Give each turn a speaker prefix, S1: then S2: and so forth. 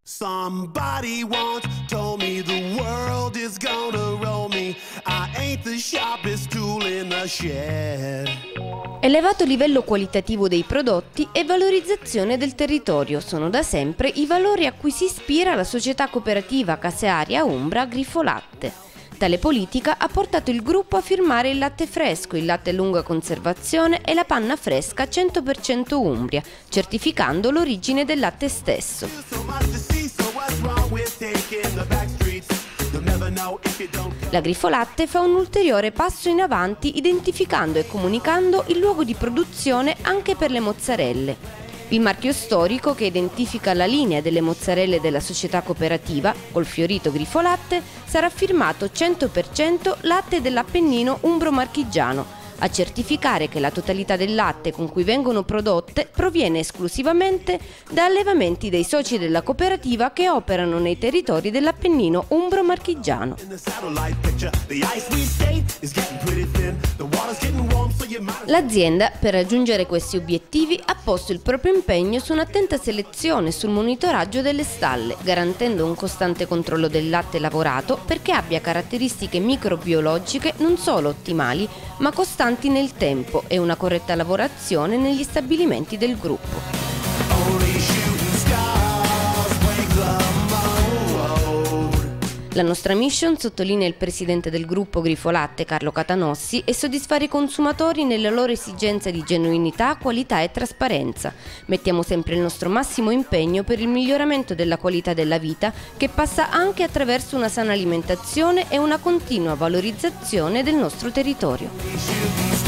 S1: Somebody once told me the world is gonna roll me. I ain't the sharpest tool in the shed.
S2: Elevato livello qualitativo dei prodotti e valorizzazione del territorio sono da sempre i valori a cui si ispira la società cooperativa casearia Umbra Grifolatte. Tale politica ha portato il gruppo a firmare il latte fresco, il latte a lunga conservazione e la panna fresca 100% Umbria, certificando l'origine del latte stesso. La Grifolatte fa un ulteriore passo in avanti identificando e comunicando il luogo di produzione anche per le mozzarelle. Il marchio storico che identifica la linea delle mozzarelle della società cooperativa, col fiorito Grifolatte, sarà firmato 100% latte dell'Appennino umbro-marchigiano, a certificare che la totalità del latte con cui vengono prodotte proviene esclusivamente da allevamenti dei soci della cooperativa che operano nei territori dell'Appennino umbro-marchigiano. L'azienda, per raggiungere questi obiettivi, ha posto il proprio impegno su un'attenta selezione e sul monitoraggio delle stalle, garantendo un costante controllo del latte lavorato perché abbia caratteristiche microbiologiche non solo ottimali, ma costanti nel tempo e una corretta lavorazione negli stabilimenti del gruppo. La nostra mission, sottolinea il presidente del gruppo Grifolatte Carlo Catanossi, è soddisfare i consumatori nella loro esigenza di genuinità, qualità e trasparenza. Mettiamo sempre il nostro massimo impegno per il miglioramento della qualità della vita, che passa anche attraverso una sana alimentazione e una continua valorizzazione del nostro territorio.